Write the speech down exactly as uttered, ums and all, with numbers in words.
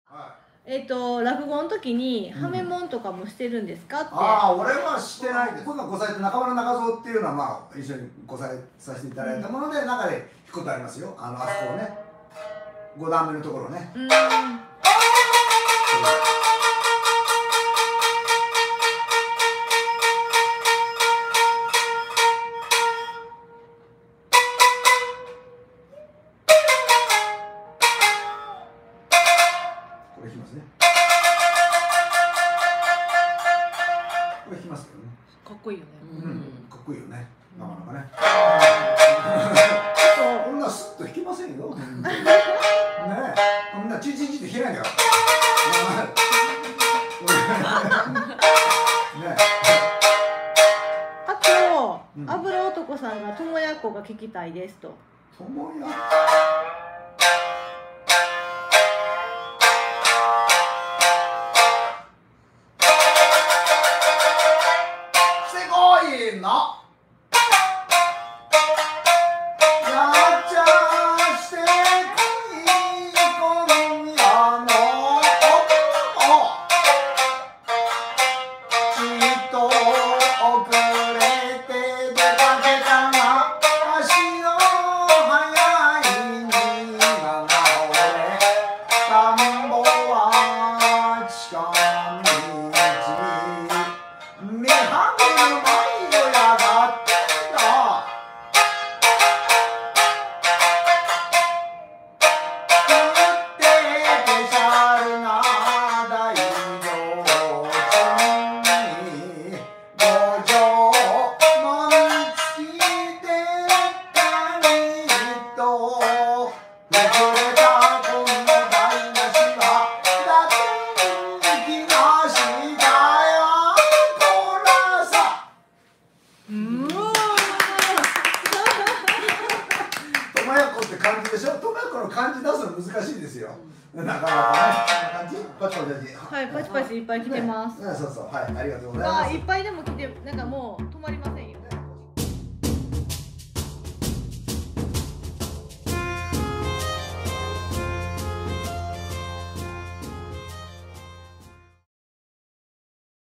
えっと落語の時にハメモンとかもしてるんですかって。 ああ、俺はしてないです。今度ご祭って中村中蔵っていうのはまあ一緒にご祭させていただいたもので、中で弾くことありますよ。あのあそこをね、ご段目のところね。うん。これ弾きますね。これ弾きますけどね。 かっこいいよね。 うん、かっこいいよね。なかなかね。こんなスッと弾きませんよ。ねえ、こんなチンチンチンって弾けないんだから。ねえ。 あと、油男さんがともやっこが聞きたいですと。 ともや。なやっちゃしてこいこの宮のちっと遅れて出かけたが足の速いにがな俺田んぼは近道目はめる前感じでしょ。トマコの漢字出すの難しいですよ。なかなかね。感じ。パチパチ。 はい、パチパチいっぱい来てます。 そうそう、はい、ありがとうございます。 いっぱいでも来て、なんかもう止まりません。